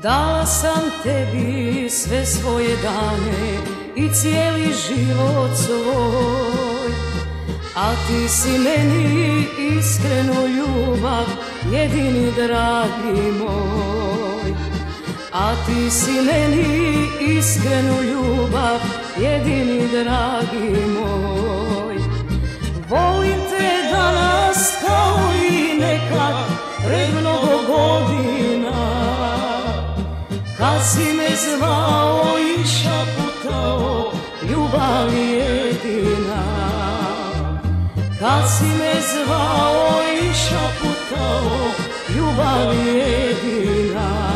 Dala sam tebi sve svoje dane i cijeli život svoj, a ti si meni iskrenu ljubav, jedini dragi moj. A ti si meni iskrenu ljubav, jedini dragi moj. Volim te danas kao i nekad pred mnogo godina, kad si me zvao i šaputao ljubav jedina. Kad si me zvao i šaputao ljubav jedina.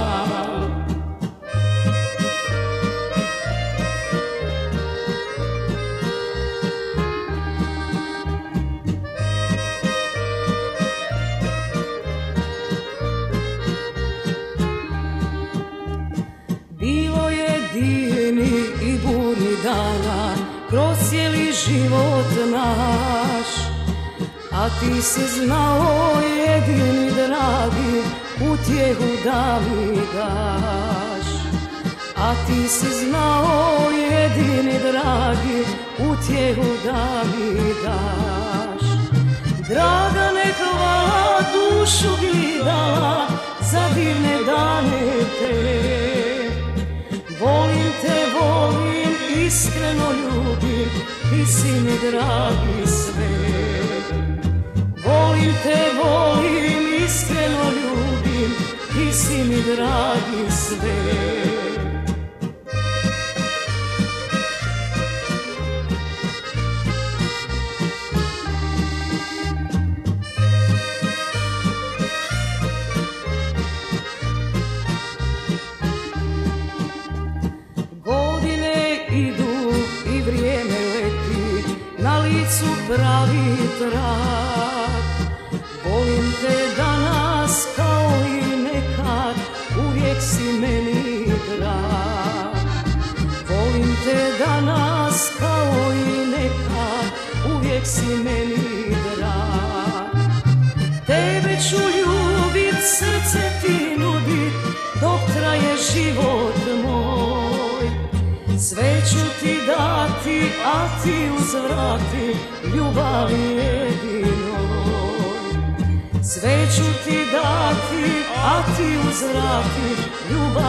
Bilo je divnih i burnih dana kroz cijeli život naš, a ti si znao jedini dragi utjehu da mi daš. A ti si znao jedini dragi utjehu da mi daš. Dragane, hvala, dušu bi dala za divne dane te. Volim te, volim, iskreno ljubim, ti si mi dragi sve. Volim te, volim, iskreno ljubim, ti si mi dragi sve. Idu i vrijeme leti, na licu pravi trag. Volim te danas kao i nekad, uvijek si meni drag. Volim te danas kao i nekad, uvijek si meni drag. Tebe ću ljubit, srce ti nudit, dok traje život moj. Sve ću ti dati, a ti uzvrati ljubav jedinoj. Sve ću ti dati, a ti uzvrati ljubav